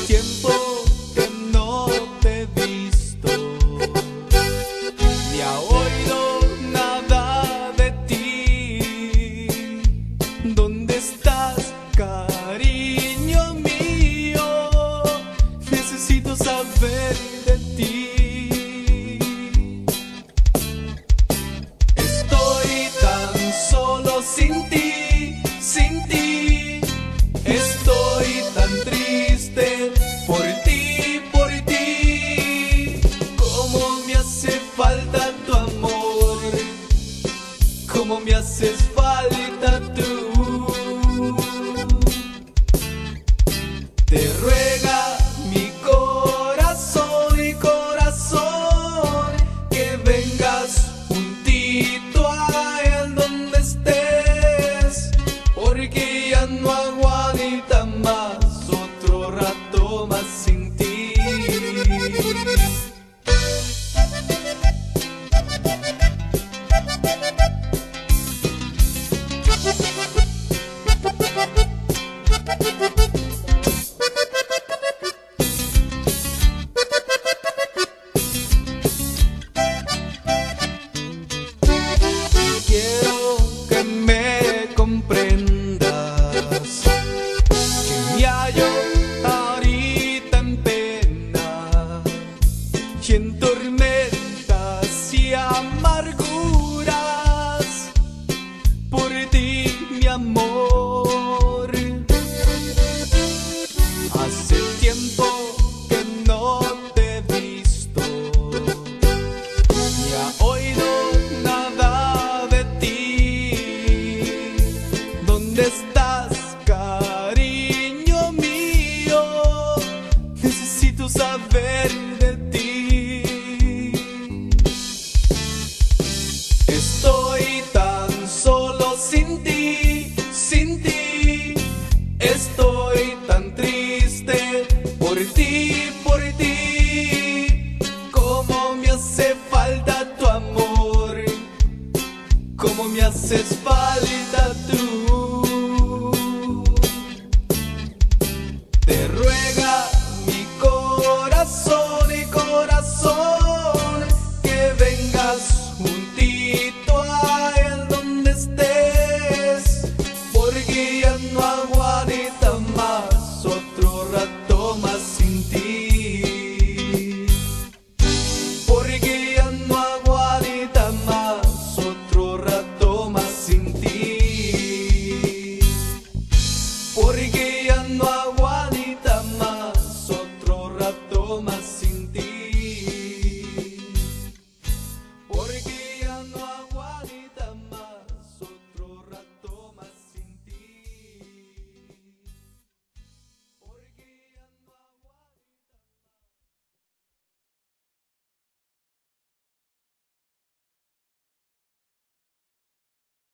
tiempo que no te he visto, ni he oído nada de ti. ¿Dónde estás, cariño mío? Necesito saber de ti. Estoy tan solo sin ti, sin ti. Estoy tan triste por ti, por ti. Cómo me hace falta tu amor, cómo me haces falta tú. Te ruega mi corazón y corazón que vengas juntito a él donde estés, porque ya no aguanta más otro rato más sin ti. Quiero que me comprendas, que me hallo ahorita en pena y en tormentas y amarguras por ti, mi amor. Hace tiempo que no te he visto, ni he oído nada de ti. ¿Dónde estás, cariño mío? Necesito saber de ti. Estoy tan solo sin ti, sin ti. Estoy tan triste por ti, por ti. Cómo me hace falta tu amor, cómo me haces